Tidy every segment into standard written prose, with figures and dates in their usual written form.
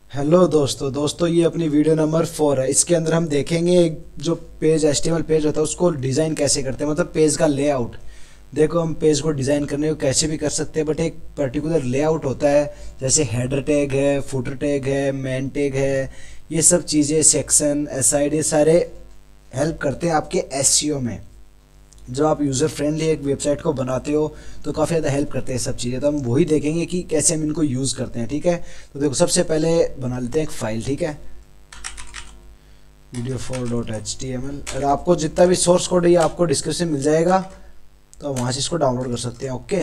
Hello दोस्तों ये अपनी वीडियो नंबर 4 है। इसके अंदर हम देखेंगे एक जो पेज HTML पेज होता है उसको डिज़ाइन कैसे करते हैं, मतलब पेज का लेआउट। देखो हम पेज को डिज़ाइन करने को कैसे भी कर सकते हैं, बट एक पर्टिकुलर लेआउट होता है। जैसे हेडर टैग है, फुटर टैग है, मेन टैग है, ये सब चीज़ें, सेक्शन, एसाइड, ये सारे हेल्प करते हैं आपके SEO में। जब आप यूज़र फ्रेंडली एक वेबसाइट को बनाते हो तो काफ़ी ज़्यादा हेल्प करते हैं सब चीज़ें। तो हम वही देखेंगे कि कैसे हम इनको यूज़ करते हैं। ठीक है, तो देखो सबसे पहले बना लेते हैं एक फ़ाइल। ठीक है, video4.html। अगर आपको जितना भी सोर्स कोड है ये आपको डिस्क्रिप्शन मिल जाएगा, तो वहाँ से इसको डाउनलोड कर सकते हैं। Okay,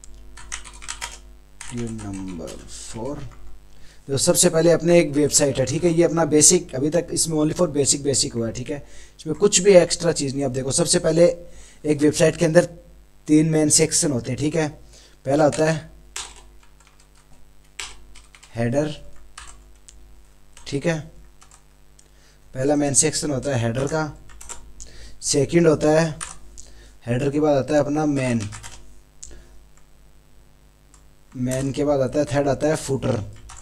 video number 4। तो सबसे पहले अपने एक वेबसाइट है। ठीक है, ये अपना बेसिक, अभी तक इसमें ओनली फॉर बेसिक हुआ है। ठीक है, इसमें कुछ भी एक्स्ट्रा चीज़ नहीं। अब देखो सबसे पहले एक वेबसाइट के अंदर 3 मेन सेक्शन होते हैं। ठीक है, पहला होता है हेडर। ठीक है, पहला मेन सेक्शन होता है हेडर का। सेकंड होता है हेडर के बाद आता है अपना मेन के बाद आता है थर्ड आता है फुटर।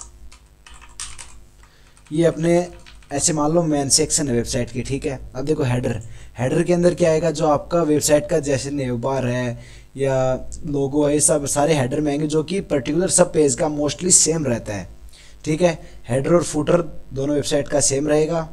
ये अपने ऐसे मान लो मेन सेक्शन है वेबसाइट की। ठीक है, अब देखो हेडर के अंदर क्या आएगा, जो आपका वेबसाइट का जैसे नेव बार है या लोगो है, सब सारे हेडर में आएंगे, जो कि पर्टिकुलर सब पेज का मोस्टली सेम रहता है। ठीक है, हेडर और फुटर दोनों वेबसाइट का सेम रहेगा।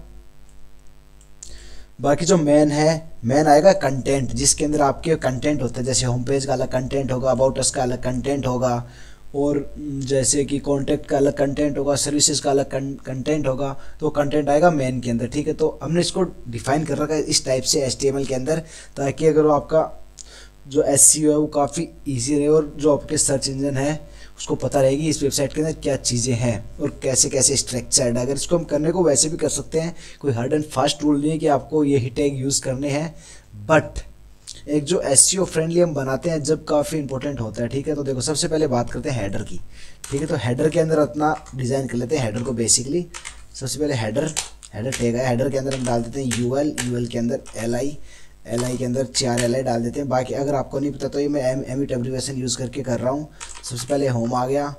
बाकी जो मेन है, मेन आएगा कंटेंट, जिसके अंदर आपके कंटेंट होते हैं। जैसे होम पेज का अलग कंटेंट होगा, अबाउट अस का अलग कंटेंट होगा, और जैसे कि कॉन्टैक्ट का अलग कंटेंट होगा, सर्विसेज का अलग कंटेंट होगा। तो कंटेंट आएगा मेन के अंदर। ठीक है, तो हमने इसको डिफाइन कर रखा है इस टाइप से HTML के अंदर, ताकि अगर वो आपका जो SEO है वो काफ़ी ईजी रहे, और जो आपके सर्च इंजन है उसको पता रहेगी इस वेबसाइट के अंदर क्या चीज़ें हैं और कैसे कैसे स्ट्रक्चर्ड है। अगर इसको हम करने को वैसे भी कर सकते हैं, कोई हार्ड एंड फास्ट रूल नहीं है कि आपको यही टैग यूज़ करने हैं, बट एक जो SEO फ्रेंडली हम बनाते हैं जब काफ़ी इंपॉर्टेंट होता है। ठीक है, तो देखो सबसे पहले बात करते हैं हेडर की। ठीक है, तो हेडर के अंदर अपना डिज़ाइन कर लेते हैं हेडर को। बेसिकली सबसे पहले हेडर टैग है। हेडर के अंदर हम डाल देते हैं UL के अंदर LI के अंदर 4 LI डाल देते हैं। बाकी अगर आपको नहीं पता तो ये मैं एमिट एब्रीविएशन यूज़ करके कर रहा हूँ। सबसे पहले होम आ गया,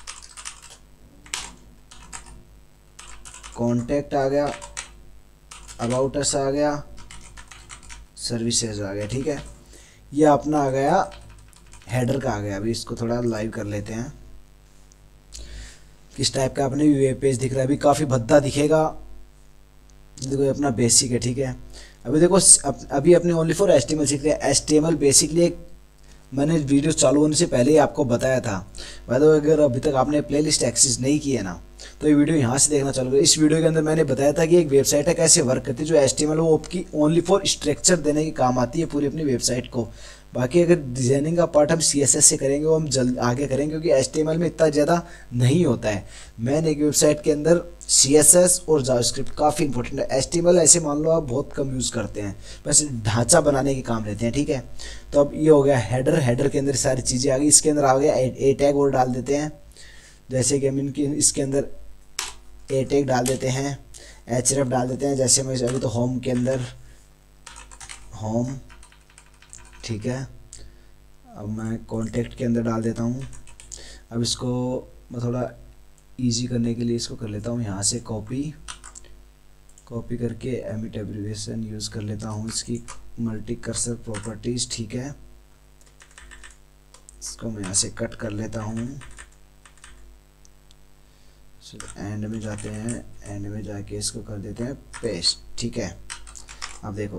कॉन्टैक्ट आ गया, अबाउट अस आ गया, सर्विसेज आ गया। ठीक है, ये अपना आ गया हेडर का आ गया। अभी इसको थोड़ा लाइव कर लेते हैं किस टाइप का अपने वेब पेज दिख रहा है। अभी काफ़ी भद्दा दिखेगा। देखो अपना बेसिक है। ठीक है, अभी देखो अभी अपने ओनली फॉर HTML सीख रहे हैं। HTML बेसिकली एक, मैंने वीडियो चालू होने से पहले ही आपको बताया था। भाई तो अगर अभी तक आपने प्लेलिस्ट एक्सेस नहीं की है ना, तो ये वीडियो यहाँ से देखना चालू करो। इस वीडियो के अंदर मैंने बताया था कि एक वेबसाइट है कैसे वर्क करती है। जो HTML वो आपकी ओनली फॉर स्ट्रक्चर देने के काम आती है पूरी अपनी वेबसाइट को। बाकी अगर डिजाइनिंग का पार्ट हम CSS से करेंगे वो हम जल्द आगे करेंगे, क्योंकि HTML में इतना ज़्यादा नहीं होता है। मैंने एक वेबसाइट के अंदर CSS और जावास्क्रिप्ट काफ़ी इंपॉर्टेंट है। HTML ऐसे मान लो आप बहुत कम यूज़ करते हैं, बस ढांचा बनाने के काम लेते हैं। ठीक है, तो अब ये हो गया हेडर के अंदर सारी चीज़ें आ गई। इसके अंदर आ गया ए टैग और डाल देते हैं। जैसे कि हम इनकी इसके अंदर ए टैग डाल देते हैं, href डाल देते हैं। जैसे मैं अभी तो होम के अंदर होम। ठीक है, अब मैं कॉन्टैक्ट के अंदर डाल देता हूँ। अब इसको मैं थोड़ा इजी करने के लिए इसको कर लेता हूँ यहाँ से कॉपी करके एमिट एब्रीविएशन यूज़ कर लेता हूँ इसकी मल्टी कर्सर प्रॉपर्टीज़। ठीक है, इसको मैं यहाँ से कट कर लेता हूँ। एंड में जाते हैं, एंड में जाके इसको कर देते हैं पेस्ट। ठीक है, अब देखो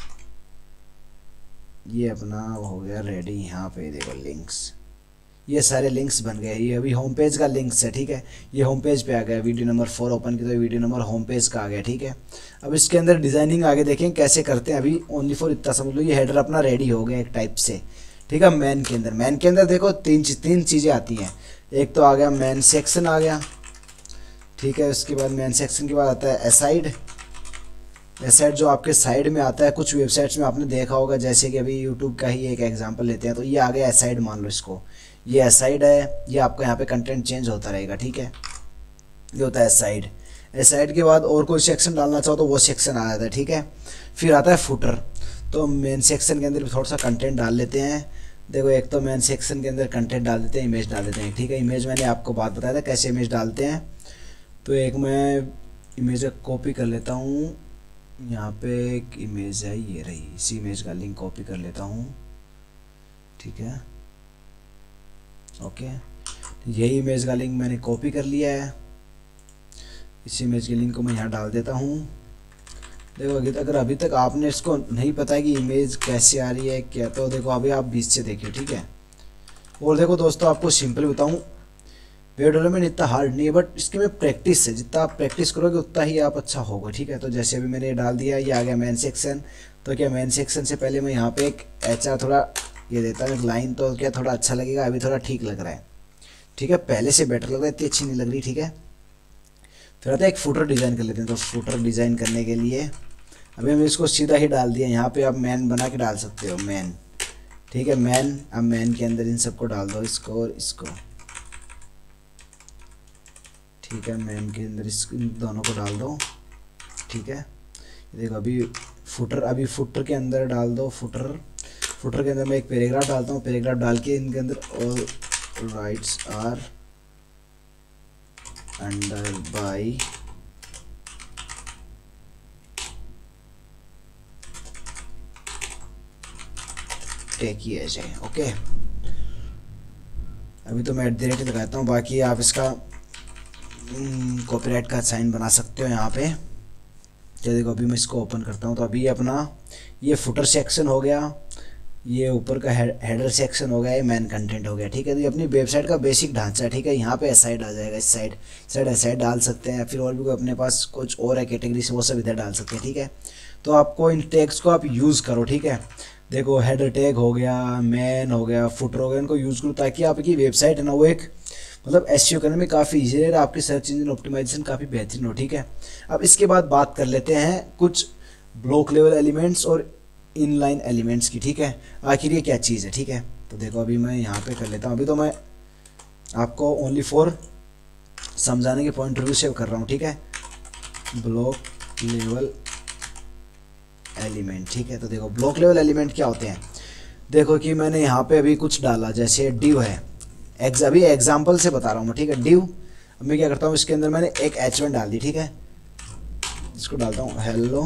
ये अपना हो गया रेडी। यहाँ पे देखो लिंक्स, ये सारे लिंक्स बन गए। ये अभी होम पेज का लिंक्स है। ठीक है, ये होम पेज पे आ गया। वीडियो नंबर 4 ओपन की तो वीडियो नंबर होम पेज का आ गया। ठीक है, अब इसके अंदर डिज़ाइनिंग आगे देखें कैसे करते हैं। अभी ओनली फॉर इतना समझ लो, ये हेडर अपना रेडी हो गया एक टाइप से। ठीक है, मेन के अंदर देखो तीन चीज़ें आती हैं। एक तो आ गया मेन सेक्शन आ गया। ठीक है, उसके बाद मेन सेक्शन के बाद आता है एसाइड जो आपके साइड में आता है। कुछ वेबसाइट्स में आपने देखा होगा, जैसे कि अभी यूट्यूब का ही एक एग्जांपल लेते हैं, तो ये आ गया एसाइड, मान लो इसको, ये एसाइड है। ये आपका यहाँ पे कंटेंट चेंज होता रहेगा। ठीक है, ये होता है एसाइड के बाद और कोई सेक्शन डालना चाहो तो वो सेक्शन आ जाता है। ठीक है, फिर आता है फुटर। तो मेन सेक्शन के अंदर भी थोड़ा सा कंटेंट डाल लेते हैं। देखो एक तो मेन सेक्शन के अंदर कंटेंट डाल देते हैं, इमेज डाल देते हैं। ठीक है, इमेज मैंने आपको बात बताया था कैसे इमेज डालते हैं। तो एक मैं इमेज कॉपी कर लेता हूँ, यहाँ पे एक इमेज है, ये रही, इसी इमेज का लिंक कॉपी कर लेता हूँ, ठीक है। ओके, यही इमेज का लिंक मैंने कॉपी कर लिया है, इस इमेज के लिंक को मैं यहाँ डाल देता हूँ। देखो अगर अभी तक आपने इसको नहीं पता है कि इमेज कैसे आ रही है क्या, तो देखो अभी आप बीच से देखिए, ठीक है। और देखो दोस्तों, आपको सिंपल बताऊँ, वेब डेवलपमेंट इतना हार्ड नहीं है, बट इसकी में प्रैक्टिस है, जितना आप प्रैक्टिस करोगे उतना ही आप अच्छा होगा, ठीक है। तो जैसे अभी मैंने डाल दिया, ये आ गया मेन सेक्शन। तो क्या मेन सेक्शन से पहले मैं यहाँ पे एक HR थोड़ा ये देता हूँ, एक लाइन, तो क्या थोड़ा अच्छा लगेगा, अभी थोड़ा ठीक लग रहा है, ठीक है, पहले से बेटर लग रहा है, इतनी अच्छी नहीं लग रही, ठीक है। फिर आता है एक फुटर डिज़ाइन कर लेते हैं। तो फुटर डिज़ाइन करने के लिए अभी हमने इसको सीधा ही डाल दिया, यहाँ पे आप मैन बना के डाल सकते हो, मैन, ठीक है, मैन। अब मैन के अंदर इन सबको डाल दो, इसको और इसको, ठीक है, मैन के अंदर इन दोनों को डाल दो, ठीक है। देखो अभी फुटर के अंदर डाल दो, फुटर के अंदर मैं एक पैराग्राफ डालता हूँ, पैराग्राफ डाल के इनके अंदर all rights are under by take किया जाए, ओके। अभी तो मैं @ लगाता हूँ, बाकी आप इसका कॉपीराइट का साइन बना सकते हो यहाँ पे। तो देखो अभी मैं इसको ओपन करता हूँ, तो अभी अपना ये फुटर सेक्शन हो गया, ये ऊपर का हेडर सेक्शन हो गया, ये मेन कंटेंट हो गया, ठीक है। तो ये अपनी वेबसाइट का बेसिक ढांचा है, ठीक है। यहाँ पे एसाइड आ जाएगा, इस साइड एसाइड डाल सकते हैं, फिर और भी कोई अपने पास कुछ और है कैटेगरी से, वो सब इधर डाल सकते हैं, ठीक है। तो आपको इन टैग्स को आप यूज़ करो, ठीक है। देखो हेडर टैग हो गया, मैन हो गया, फुटर हो गया, इनको यूज़ करो ताकि आपकी वेबसाइट है ना वो एक मतलब SEO करने में काफ़ी ईजी है, आपकी सर्च इंजन ऑप्टिमाइजेशन काफ़ी बेहतरीन हो, ठीक है। अब इसके बाद बात कर लेते हैं कुछ ब्लॉक लेवल एलिमेंट्स और इनलाइन एलिमेंट्स की, ठीक है। आखिर ये क्या चीज़ है, ठीक है। तो देखो अभी मैं यहाँ पे कर लेता हूँ, अभी तो मैं आपको ओनली फॉर समझाने के पॉइंट रिव्यू सेव कर रहा हूँ, ठीक है। ब्लॉक लेवल एलिमेंट, ठीक है। तो देखो ब्लॉक लेवल एलिमेंट क्या होते हैं, देखो कि मैंने यहाँ पे अभी कुछ डाला, जैसे डिव है, अभी एग्जाम्पल से बता रहा हूँ मैं, ठीक है। डिव, अब मैं क्या करता हूँ, इसके अंदर मैंने एक H1 डाल दी, ठीक है। इसको डालता हूँ, hello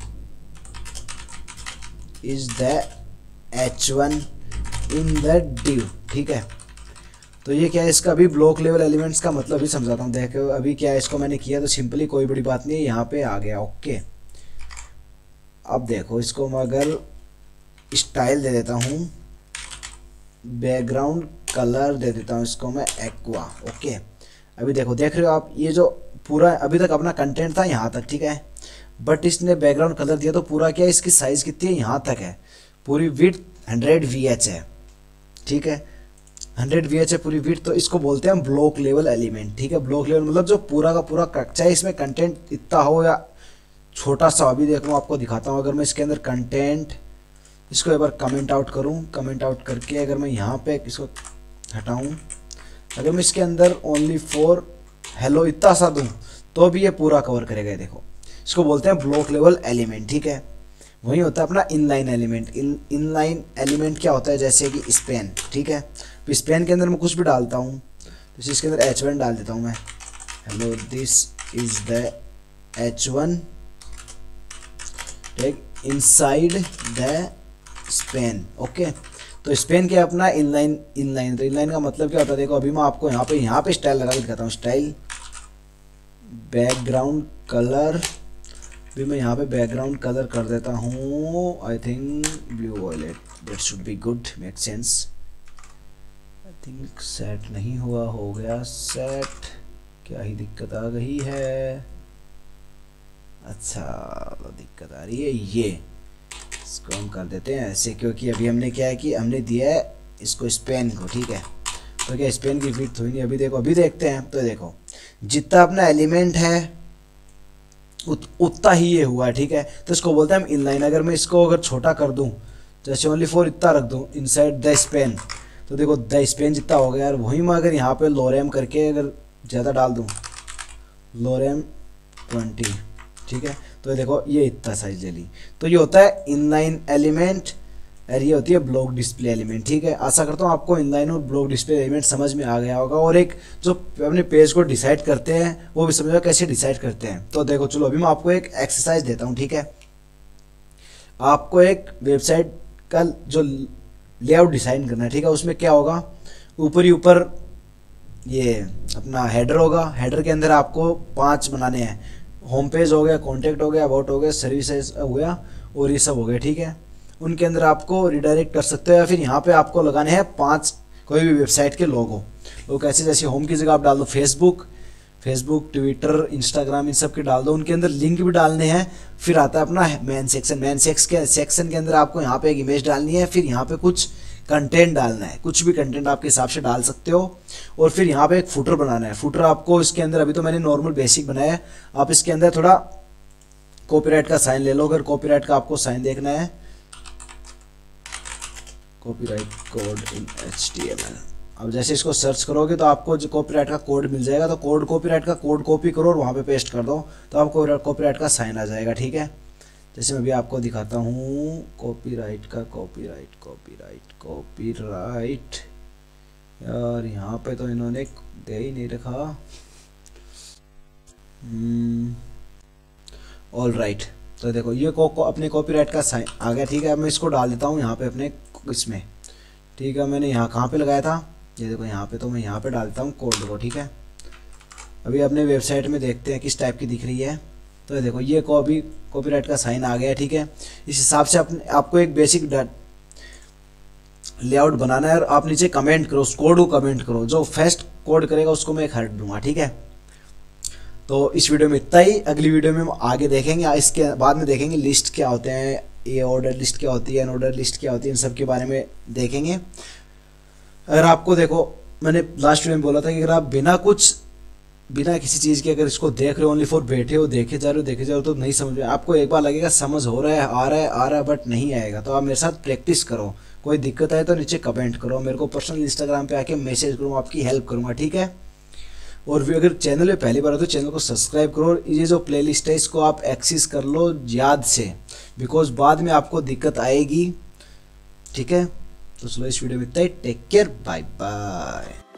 is the H1 in the div, ठीक है। तो ये क्या है, इसका अभी ब्लॉक लेवल एलिमेंट्स का मतलब भी समझाता हूँ। देखो अभी क्या है, इसको मैंने किया तो सिंपली कोई बड़ी बात नहीं है, यहाँ पे आ गया, ओके। अब देखो इसको मैं अगर स्टाइल दे देता हूँ, बैकग्राउंड कलर दे देता हूँ इसको मैं एक्वा, ओके। अभी देखो देख रहे हो आप, ये जो पूरा अभी तक अपना कंटेंट था यहाँ तक, ठीक है, बट इसने बैकग्राउंड कलर दिया तो पूरा क्या है, इसकी साइज़ कितनी है, यहाँ तक है, पूरी विड्थ 100 VH है, ठीक है, 100 VH है पूरी विड्थ। तो इसको बोलते हैं हम ब्लॉक लेवल एलिमेंट, ठीक है। ब्लॉक लेवल मतलब जो पूरा का पूरा, चाहे इसमें कंटेंट इतना हो या छोटा सा। अभी देखो आपको दिखाता हूँ, अगर मैं इसके अंदर कंटेंट, इसको एक बार कमेंट आउट करूँ, कमेंट आउट करके अगर मैं यहाँ पे इसको हटाऊँ, अगर मैं इसके अंदर ओनली फॉर हेलो इतना सा दूँ तो भी ये पूरा कवर करेगा। देखो इसको बोलते हैं ब्लॉक लेवल एलिमेंट, ठीक है। वही होता है अपना इनलाइन एलिमेंट। इनलाइन एलिमेंट क्या होता है, जैसे कि स्पेन, ठीक है। तो स्पेन के अंदर मैं कुछ भी डालता हूँ, तो इसके अंदर H1 डाल देता हूँ मैं, hello this is the H1 tag inside the span, okay. तो स्पेन क्या अपना इनलाइन, तो इनलाइन का मतलब क्या होता है, देखो अभी मैं आपको यहाँ पे स्टाइल लगा के दिखाता हूँ, स्टाइल बैकग्राउंड कलर, भी मैं यहाँ पे बैकग्राउंड कलर कर देता हूँ, I think blue violet, that should be good, make sense. I think set नहीं हुआ, हो गया सेट, क्या ही दिक्कत आ गई है, अच्छा तो दिक्कत आ रही है, ये इसको हम कर देते हैं ऐसे, क्योंकि अभी हमने क्या है कि हमने दिया है इसको स्पेन को, ठीक है। तो क्या स्पेन की विड्थ हुई नहीं, अभी देखो अभी देखते हैं। तो देखो जितना अपना एलिमेंट है उतना ही ये हुआ है, ठीक है। तो इसको बोलते हैं हम इनलाइन। अगर मैं इसको अगर छोटा कर दूं, जैसे ओनली फॉर इतना रख दूं इनसाइड द स्पेन, तो देखो द स्पेन जितना हो गया यार। वही मैं अगर यहाँ पे लोरेम करके अगर ज़्यादा डाल दूँ, लोरेम 20, ठीक है, तो देखो ये इतना साइज ले ली। तो ये होता है इनलाइन एलिमेंट, और ये होती है ब्लॉक डिस्प्ले एलिमेंट। ठीक है, आशा करता हूँ आपको इनलाइन और ब्लॉक डिस्प्ले एलिमेंट समझ में आ गया होगा, और एक जो अपने पेज को डिसाइड करते हैं वो भी समझो कैसे डिसाइड करते हैं। तो देखो चलो अभी मैं आपको एक एक्सरसाइज देता हूँ। ठीक है, आपको एक वेबसाइट का जो लेआउट डिजाइन करना है। ठीक है, उसमें क्या होगा, ऊपर ही ऊपर ये अपना हेडर होगा, हेडर के अंदर आपको 5 बनाने हैं। होम पेज हो गया, कॉन्टैक्ट हो गया, अबाउट हो गया, सर्विसेज हो गया और ये सब हो गया। ठीक है, उनके अंदर आपको रिडायरेक्ट कर सकते हो, या फिर यहाँ पे आपको लगाने हैं 5 कोई भी वेबसाइट के लोगो। कैसे, जैसे होम की जगह आप डाल दो फेसबुक, ट्विटर, इंस्टाग्राम, इन सब के डाल दो, उनके अंदर लिंक भी डालने हैं। फिर आता है अपना मेन सेक्शन के अंदर आपको यहाँ पे एक इमेज डालनी है, फिर यहाँ पे कुछ कंटेंट डालना है, कुछ भी कंटेंट आपके हिसाब से डाल सकते हो। और फिर यहाँ पे एक फुटर बनाना है। फुटर आपको इसके अंदर, अभी तो मैंने नॉर्मल बेसिक बनाया है, आप इसके अंदर थोड़ा कॉपीराइट का साइन ले लो। अगर कॉपीराइट का आपको साइन देखना है, कॉपीराइट कोड इन HTML, अब जैसे इसको सर्च करोगे तो आपको जो कॉपीराइट का कोड मिल जाएगा। तो कॉपीराइट का कोड कॉपी करो और वहाँ पे पेस्ट कर दो, तो आपको कॉपीराइट का साइन आ जाएगा। ठीक है, जैसे मैं भी आपको दिखाता हूँ कॉपीराइट यार, यहाँ पे तो इन्होंने दे ही नहीं रखा। ऑल राइट, तो देखो ये अपने कॉपीराइट का साइन आ गया। ठीक है, अब मैं इसको डाल देता हूँ यहाँ पे अपने इसमें। ठीक है, मैंने यहाँ कहाँ पे लगाया था, ये देखो यहाँ पे, तो मैं यहाँ पे डालता हूँ कोड को। ठीक है, अभी अपने वेबसाइट में देखते हैं किस टाइप की दिख रही है। तो देखो ये अभी कॉपीराइट का साइन आ गया। ठीक है, इस हिसाब से आपको एक बेसिक लेआउट बनाना है, और आप नीचे कमेंट करो, उस कोड को कमेंट करो, जो फर्स्ट कोड करेगा उसको मैं एक हार्ट दूंगा। ठीक है, तो इस वीडियो में इतना ही। अगली वीडियो में हम आगे देखेंगे, इसके बाद में देखेंगे लिस्ट क्या होते हैं, ये ऑर्डर लिस्ट क्या होती है, अनऑर्डर लिस्ट क्या होती है, इन सब के बारे में देखेंगे। अगर आपको देखो, मैंने लास्ट में बोला था कि अगर आप बिना किसी चीज़ के अगर इसको देख रहे हो, ओनली फॉर बैठे हो, देखे जा रहे हो तो नहीं समझ में। आपको एक बार लगेगा समझ हो रहा है, आ रहा है बट नहीं आएगा, तो आप मेरे साथ प्रैक्टिस करो। कोई दिक्कत आए तो नीचे कमेंट करो, मेरे को पर्सनल इंस्टाग्राम पे आके मैसेज करो, आपकी हेल्प करूँगा। ठीक है, और भी अगर चैनल पे पहली बार हो तो चैनल को सब्सक्राइब करो। ये जो प्लेलिस्ट है इसको आप एक्सेस कर लो याद से, बिकॉज बाद में आपको दिक्कत आएगी। ठीक है, तो चलो इस वीडियो में इतना ही। Take care, bye bye.